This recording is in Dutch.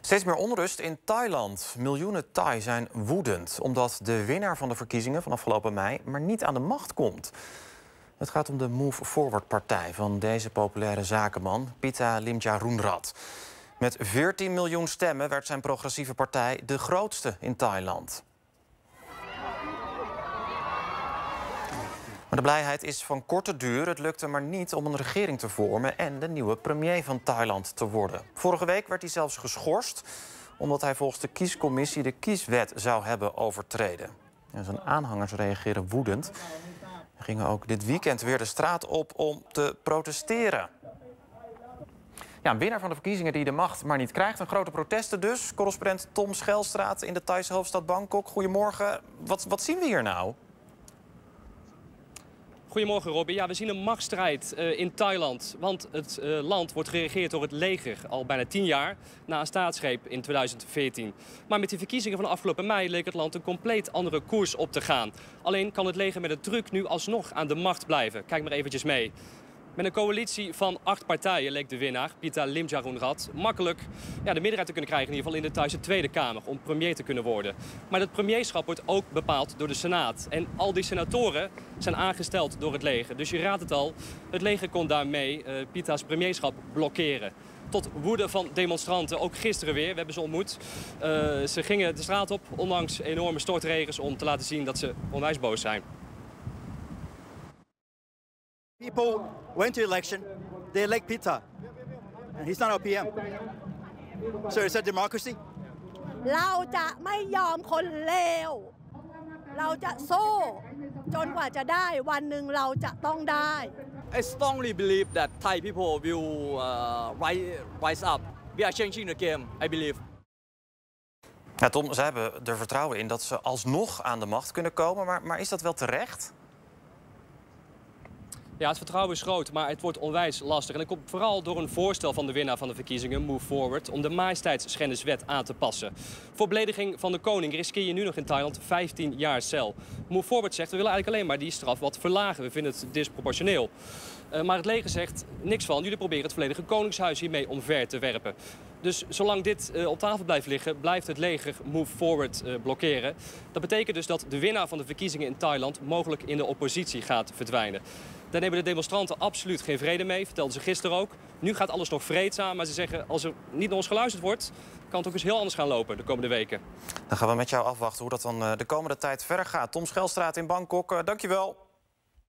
Steeds meer onrust in Thailand. Miljoenen Thai zijn woedend omdat de winnaar van de verkiezingen van afgelopen mei maar niet aan de macht komt. Het gaat om de Move Forward-partij van deze populaire zakenman, Pita Limjaroenrat. Met 14 miljoen stemmen werd zijn progressieve partij de grootste in Thailand. Maar de blijheid is van korte duur. Het lukte maar niet om een regering te vormen en de nieuwe premier van Thailand te worden. Vorige week werd hij zelfs geschorst omdat hij volgens de kiescommissie de kieswet zou hebben overtreden. En zijn aanhangers reageren woedend. Ze gingen ook dit weekend weer de straat op om te protesteren. Ja, een winnaar van de verkiezingen die de macht maar niet krijgt. Een grote protesten dus. Correspondent Tom Schelstraat in de Thaise hoofdstad Bangkok. Goedemorgen. Wat zien we hier nou? Goedemorgen Robbie. Ja, we zien een machtsstrijd in Thailand. Want het land wordt geregeerd door het leger al bijna 10 jaar na een staatsgreep in 2014. Maar met de verkiezingen van afgelopen mei leek het land een compleet andere koers op te gaan. Alleen kan het leger met de druk nu alsnog aan de macht blijven. Kijk maar eventjes mee. Met een coalitie van 8 partijen leek de winnaar, Pita Limjaroenrat, makkelijk de meerderheid te kunnen krijgen, in ieder geval in de Thaise Tweede Kamer, om premier te kunnen worden. Maar het premierschap wordt ook bepaald door de Senaat. En al die senatoren zijn aangesteld door het leger. Dus je raadt het al, het leger kon daarmee Pita's premierschap blokkeren. Tot woede van demonstranten, ook gisteren weer, we hebben ze ontmoet. Ze gingen de straat op, ondanks enorme stortregens, om te laten zien dat ze onwijs boos zijn. People went to election, they elect Pita, and he's not our PM. So is that democracy? เราจะไม่ยอมคนเลวเราจะสู้จนกว่าจะได้วันหนึ่งเราจะต้องได้ I strongly believe that Thai people will rise up. We are changing the game, I believe. Ja, Tom, ze hebben er vertrouwen in dat ze alsnog aan de macht kunnen komen. Maar is dat wel terecht? Ja, het vertrouwen is groot, maar het wordt onwijs lastig. En dat komt vooral door een voorstel van de winnaar van de verkiezingen, Move Forward, om de majesteitsschenniswet aan te passen. Voor belediging van de koning riskeer je nu nog in Thailand 15 jaar cel. Move Forward zegt, we willen eigenlijk alleen maar die straf wat verlagen. We vinden het disproportioneel. Maar het leger zegt niks van. Jullie proberen het volledige koningshuis hiermee omver te werpen. Dus zolang dit op tafel blijft liggen, blijft het leger Move Forward blokkeren. Dat betekent dus dat de winnaar van de verkiezingen in Thailand mogelijk in de oppositie gaat verdwijnen. Daar nemen de demonstranten absoluut geen vrede mee, vertelden ze gisteren ook. Nu gaat alles nog vreedzaam, maar ze zeggen als er niet naar ons geluisterd wordt, kan het ook eens heel anders gaan lopen de komende weken. Dan gaan we met jou afwachten hoe dat dan de komende tijd verder gaat. Tom Schelstraat in Bangkok, dankjewel.